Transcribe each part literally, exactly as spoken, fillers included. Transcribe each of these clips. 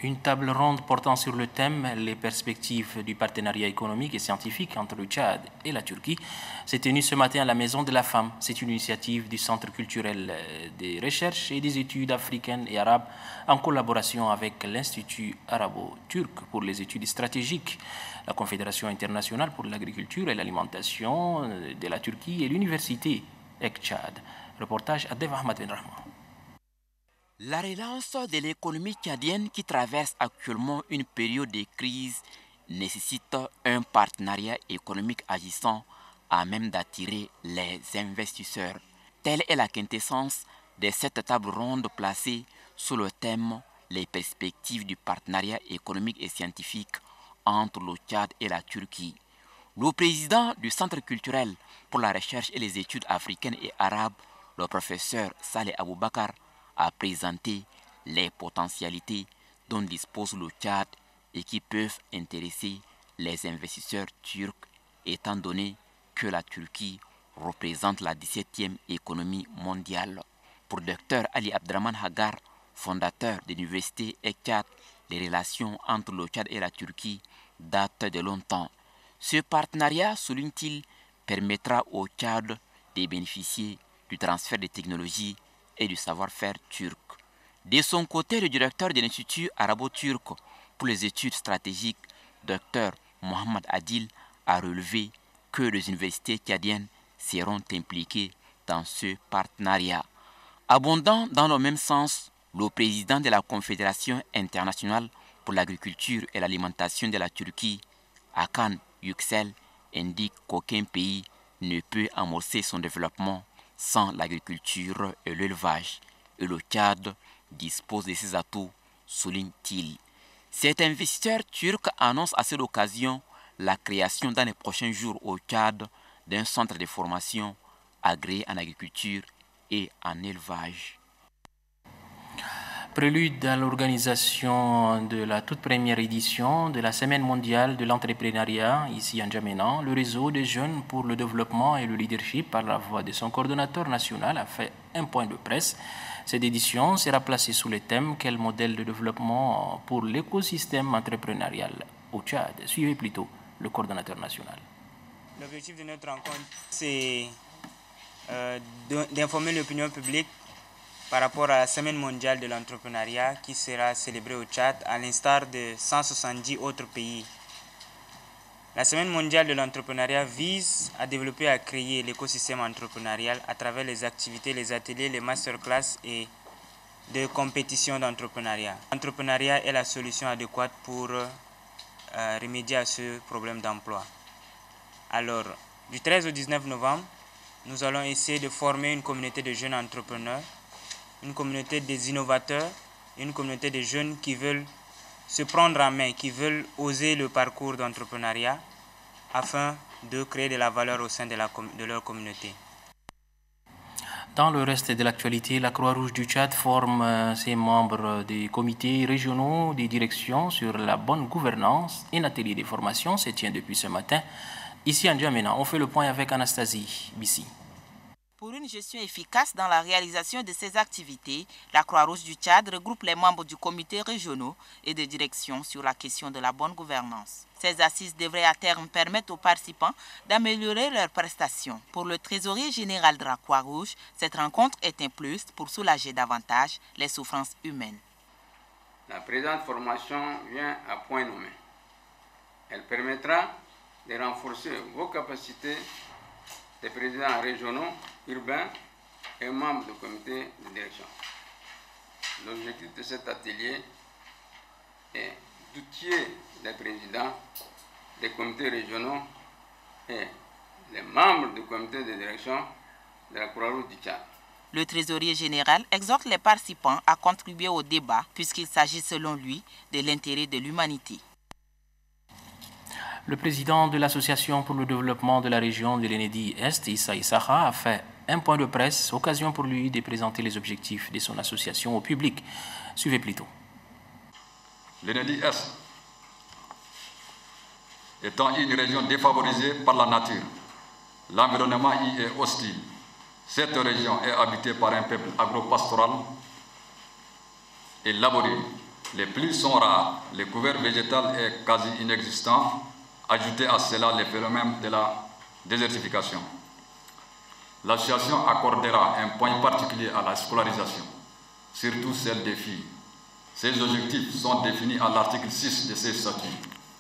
Une table ronde portant sur le thème « Les perspectives du partenariat économique et scientifique entre le Tchad et la Turquie » s'est tenue ce matin à la Maison de la Femme. C'est une initiative du Centre culturel des recherches et des études africaines et arabes en collaboration avec l'Institut arabo-turc pour les études stratégiques, la Confédération internationale pour l'agriculture et l'alimentation de la Turquie et l'Université Ek-Tchad. Reportage à Dev Ahmad Ben Rahman. La relance de l'économie tchadienne qui traverse actuellement une période de crise nécessite un partenariat économique agissant à même d'attirer les investisseurs. Telle est la quintessence de cette table ronde placée sous le thème « Les perspectives du partenariat économique et scientifique entre le Tchad et la Turquie ». Le président du Centre culturel pour la recherche et les études africaines et arabes, le professeur Saleh Aboubakar, a présenté les potentialités dont dispose le Tchad et qui peuvent intéresser les investisseurs turcs, étant donné que la Turquie représente la dix-septième économie mondiale. Pour Docteur Ali Abdraman Hagar, fondateur de l'université Ek-Tchad, les relations entre le Tchad et la Turquie datent de longtemps. Ce partenariat, souligne-t-il, permettra au Tchad de bénéficier du transfert de technologies et du savoir-faire turc. De son côté, le directeur de l'Institut arabo-turc pour les études stratégiques, Docteur Mohamed Adil, a relevé que les universités tchadiennes seront impliquées dans ce partenariat. Abondant dans le même sens, le président de la Confédération internationale pour l'agriculture et l'alimentation de la Turquie, Hakan Yüksel, indique qu'aucun pays ne peut amorcer son développement sans l'agriculture et l'élevage, et le Tchad dispose de ses atouts, souligne-t-il. Cet investisseur turc annonce à cette occasion la création dans les prochains jours au Tchad d'un centre de formation agréé en agriculture et en élevage. Prélude à l'organisation de la toute première édition de la Semaine mondiale de l'entrepreneuriat ici en N'Djamena, le réseau des jeunes pour le développement et le leadership par la voix de son coordonnateur national a fait un point de presse. Cette édition sera placée sous le thème « Quel modèle de développement pour l'écosystème entrepreneurial au Tchad ?» Suivez plutôt le coordonnateur national. L'objectif de notre rencontre, c'est euh, d'informer l'opinion publique par rapport à la Semaine mondiale de l'entrepreneuriat qui sera célébrée au Tchad à l'instar de cent soixante-dix autres pays. La Semaine mondiale de l'entrepreneuriat vise à développer et à créer l'écosystème entrepreneurial à travers les activités, les ateliers, les masterclass et des compétitions d'entrepreneuriat. L'entrepreneuriat est la solution adéquate pour euh, remédier à ce problème d'emploi. Alors, du treize au dix-neuf novembre, nous allons essayer de former une communauté de jeunes entrepreneurs, une communauté des innovateurs, une communauté de jeunes qui veulent se prendre en main, qui veulent oser le parcours d'entrepreneuriat afin de créer de la valeur au sein de, la, de leur communauté. Dans le reste de l'actualité, la Croix-Rouge du Tchad forme euh, ses membres des comités régionaux des directions sur la bonne gouvernance. Un atelier de formation se tient depuis ce matin ici en N'Djamena. On fait le point avec Anastasie Bissi. Pour une gestion efficace dans la réalisation de ces activités, la Croix-Rouge du Tchad regroupe les membres du comité régionaux et de direction sur la question de la bonne gouvernance. Ces assises devraient à terme permettre aux participants d'améliorer leurs prestations. Pour le trésorier général de la Croix-Rouge, cette rencontre est un plus pour soulager davantage les souffrances humaines. La présente formation vient à point nommé. Elle permettra de renforcer vos capacités des présidents régionaux, urbains et membres du comité de direction. L'objectif de cet atelier est d'outiller les présidents des comités régionaux et les membres du comité de direction de la Croix-Rouge du Tchad. Le trésorier général exhorte les participants à contribuer au débat puisqu'il s'agit selon lui de l'intérêt de l'humanité. Le président de l'Association pour le développement de la région de l'Enedi-Est, Issa Issaha, a fait un point de presse, occasion pour lui de présenter les objectifs de son association au public. Suivez plutôt. L'Enedi-Est étant une région défavorisée par la nature, l'environnement y est hostile. Cette région est habitée par un peuple agro-pastoral et laborieux. Les pluies sont rares, le couvert végétal est quasi inexistant, ajouté à cela les phénomènes de la désertification. L'association accordera un point particulier à la scolarisation, surtout celle des filles. Ces objectifs sont définis à l'article six de ces statuts,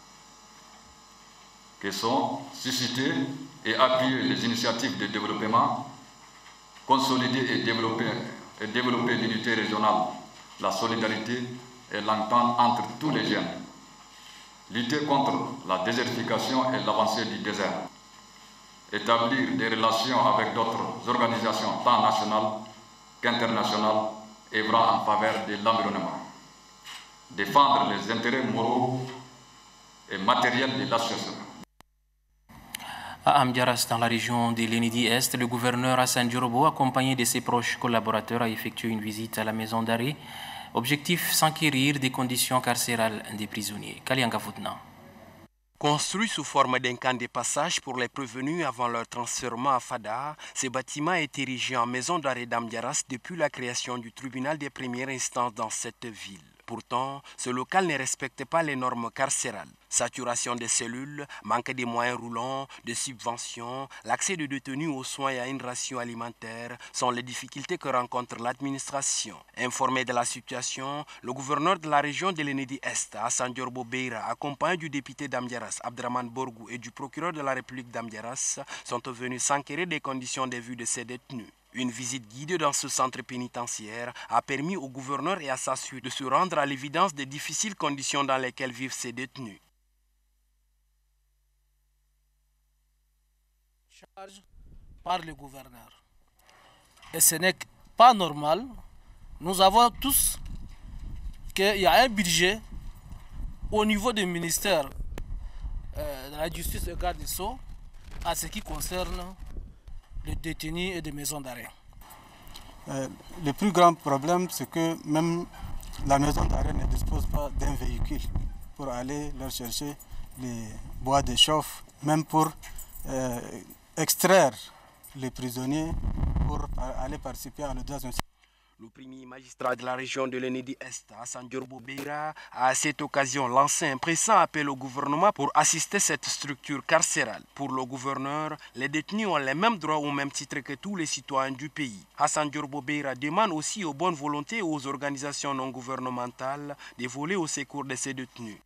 qui sont susciter et appuyer les initiatives de développement, consolider et développer, et développer l'unité régionale, la solidarité et l'entente entre tous les jeunes, lutter contre la désertification et l'avancée du désert, établir des relations avec d'autres organisations tant nationales qu'internationales œuvrant en faveur de l'environnement, défendre les intérêts moraux et matériels de l'association. À Amdiaras, dans la région de l'Enedi-Est, le gouverneur Hassan Diorobo, accompagné de ses proches collaborateurs, a effectué une visite à la maison d'arrêt. Objectif, s'enquérir des conditions carcérales des prisonniers. Kalianga Foutna. Construit sous forme d'un camp de passage pour les prévenus avant leur transfèrement à Fada, ce bâtiment est érigé en maison d'arrêt d'Amdiaras depuis la création du tribunal des premières instances dans cette ville. Pourtant, ce local ne respecte pas les normes carcérales. Saturation des cellules, manque de moyens roulants, de subventions, l'accès des détenus aux soins et à une ration alimentaire sont les difficultés que rencontre l'administration. Informé de la situation, le gouverneur de la région de l'Enedi-Est, Hassan Diorobo Beira, accompagné du député d'Amdiaras, Abdraman Borgou, et du procureur de la République d'Amdiaras, sont venus s'enquérir des conditions de vie de ces détenus. Une visite guidée dans ce centre pénitentiaire a permis au gouverneur et à sa suite de se rendre à l'évidence des difficiles conditions dans lesquelles vivent ces détenus. Charge par le gouverneur. Et ce n'est pas normal. Nous avons tous qu'il y a un budget au niveau du ministère euh, de la Justice et Garde des Sceaux à ce qui concerne les détenus et des maisons d'arrêt. Euh, le plus grand problème, c'est que même la maison d'arrêt ne dispose pas d'un véhicule pour aller leur chercher les bois de chauffe, même pour euh, extraire les prisonniers pour aller participer à l'audience. Le premier magistrat de la région de l'Enedi-Est, Hassan Diorobo Beira, a à cette occasion lancé un pressant appel au gouvernement pour assister cette structure carcérale. Pour le gouverneur, les détenus ont les mêmes droits au même titre que tous les citoyens du pays. Hassan Diorobo Beira demande aussi aux bonnes volontés et aux organisations non gouvernementales de voler au secours de ces détenus.